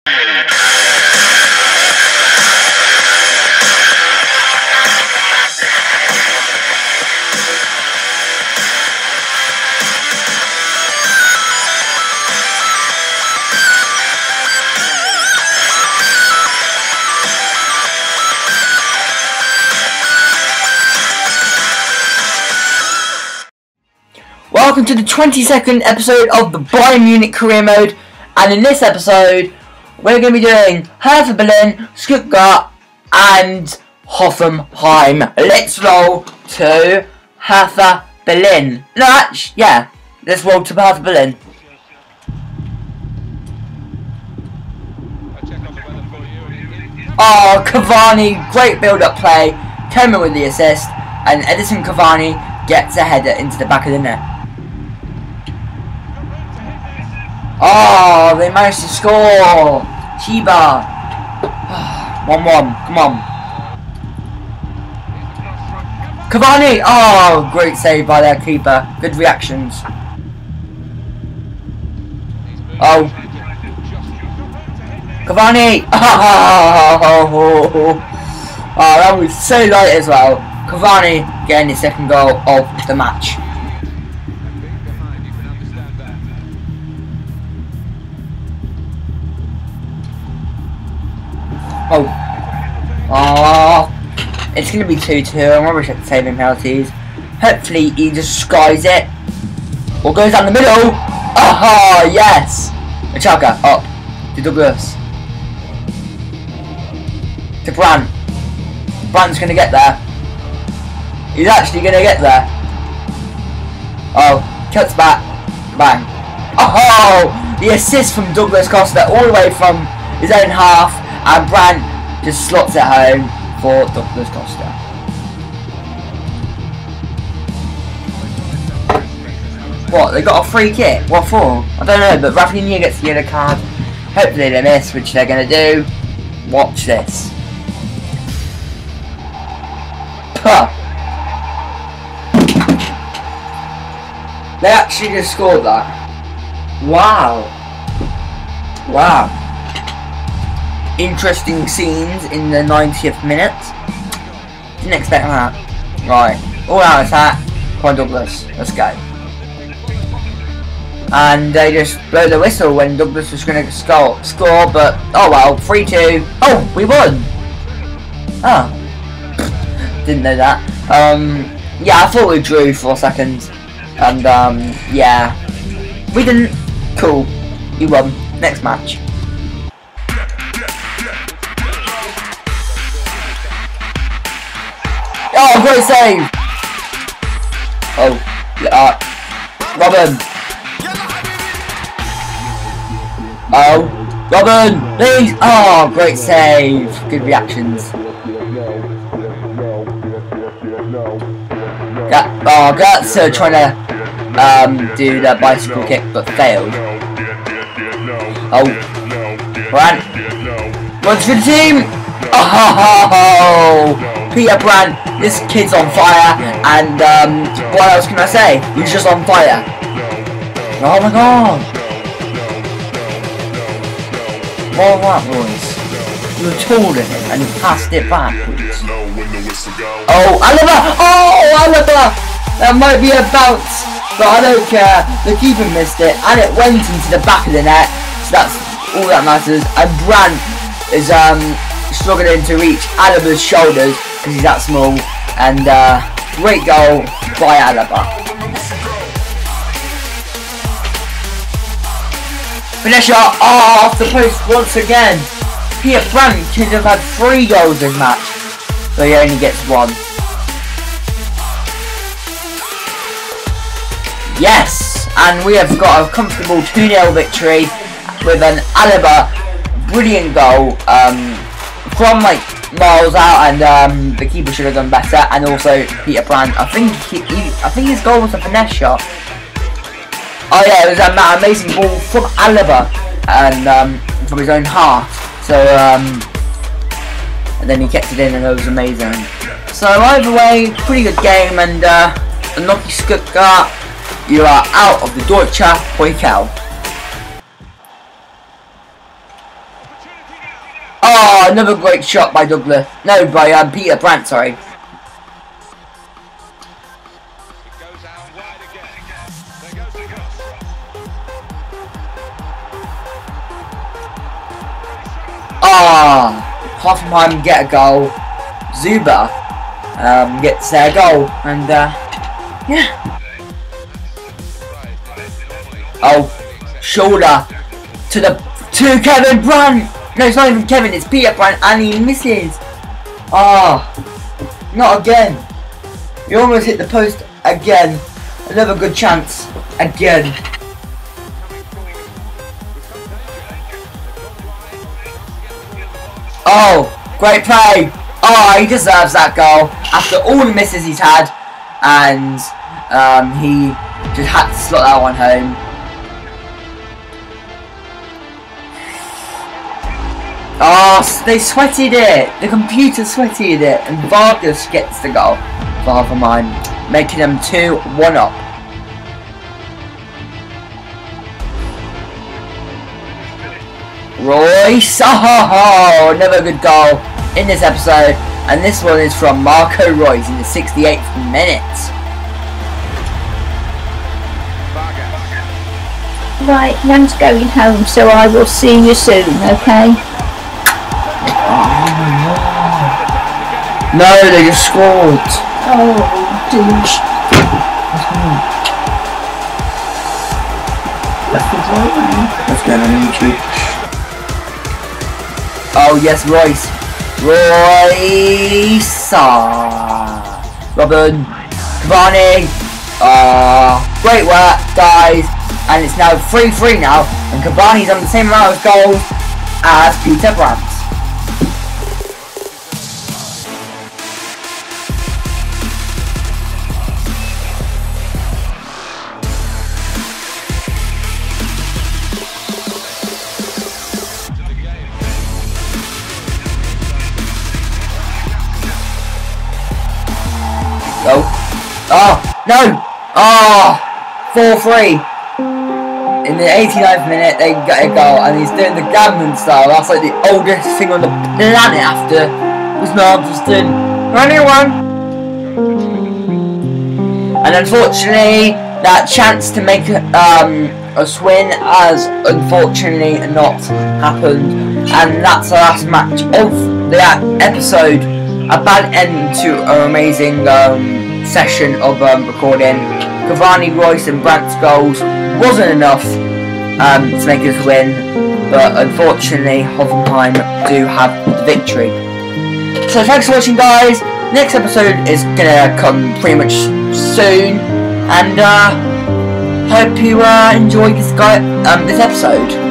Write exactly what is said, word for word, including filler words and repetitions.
Welcome to the twenty-second episode of the Bayern Munich Career Mode, and in this episode we're going to be doing Hertha Berlin, Stuttgart and Hoffenheim. Let's roll to Hertha Berlin. No, actually, yeah, let's roll to Hertha Berlin. Oh, Cavani, great build-up play, Coman with the assist, and Edinson Cavani gets a header into the back of the net. Oh, they managed to score! Chiba! one one, come on. Cavani! Oh, great save by their keeper. Good reactions. Oh. Cavani! Oh, oh, that was so light as well. Cavani getting his second goal of the match. Oh, oh, it's going to be two two. I'm rubbish at saving penalties. Hopefully he just skies it. Or goes down the middle. Oh, yes. Achaka, up. To Douglas. To Brandt. Brandt's going to get there. He's actually going to get there. Oh, cuts back. Bang. Oh, the assist from Douglas Costa all the way from his own half. And Brandt just slots it home for Douglas Costa. What, they got a free kick? What for? I don't know, but Rafinha gets the yellow card. Hopefully they miss, which they're going to do. Watch this. Puh. They actually just scored that. Wow. Wow. Interesting scenes in the ninetieth minute. Didn't expect that. Right. All out attack. Come on, Douglas. Let's go. And they just blow the whistle when Douglas was going to score, score, but oh well. three two. Oh, we won. Oh. Didn't know that. Um, yeah, I thought we drew for a second. And, um, yeah. We didn't. Cool. You won. Next match. Oh, great save! Oh, uh, Robin! Oh, Robin! Please! Oh, great save! Good reactions. Gat oh, Götze trying to um, do the bicycle kick, but failed. Oh, Brandt! Runs for the team! Oh! Peter Brandt, this kid's on fire, and um, what else can I say? He's just on fire. Oh my god! What was that, boys? You were taller than him and you passed it backwards. Oh, Alaba! Oh, Alaba! That might be a bounce, but I don't care. The keeper missed it, and it went into the back of the net, so that's all that matters. And Brandt is um, struggling to reach Alaba's shoulders, because he's that small, and uh, great goal by Alaba. Finisher, oh, off the post once again. Peter Brandt could have had three goals this match, but he only gets one. Yes, and we have got a comfortable two nil victory with an Alaba brilliant goal um, from like miles out, and um, the keeper should have done better, and also Peter Brandt. I think he, he, I think his goal was a finesse shot. Oh yeah, it was um, that amazing ball from Alaba and um, from his own half. So um, and then he kept it in, and it was amazing. So either way, pretty good game, and uh, unlucky Stuttgart, you are out of the Deutsche Pokal. Oh, another great shot by Douglas. No, by um, Peter Brandt, sorry. Ah, Hoffenheim get a goal. Zuba um, gets their goal, and uh, yeah. Oh, shoulder to the to Kevin Brandt. No, it's not even Kevin. It's Peter Brandt, and he misses. Ah, oh, not again. You almost hit the post again. Another good chance again. Oh, great play. Oh, he deserves that goal after all the misses he's had, and um, he just had to slot that one home. Oh, they sweated it. The computer sweated it, and Vargas gets the goal for Hoffenheim, making them two one up. Royce, oh, another good goal in this episode, and this one is from Marco Royce in the sixty-eighth minute. Right, Nan's going home, so I will see you soon, okay? No, they just scored. Oh, douche. Let's go on YouTube. Oh yes, Royce. Royce. Ah. Robin. Cavani. Ah. Great work, guys. And it's now three three now. And Cavani's on the same amount of goals as Peter Brandt. Go. Oh, no! Oh, four three. In the eighty-ninth minute, they get a goal, and he's doing the Gangnam style. That's like the oldest thing on the planet after Usman Armstrong. Anyone? And unfortunately, that chance to make um, a swing has unfortunately not happened. And that's the last match of that episode. A bad end to an amazing um, session of um, recording. Cavani, Royce and Brandt's goals wasn't enough um, to make us win, but unfortunately Hoffenheim do have the victory. So thanks for watching, guys. Next episode is gonna come pretty much soon, and uh, hope you uh, enjoyed this guy um, this episode.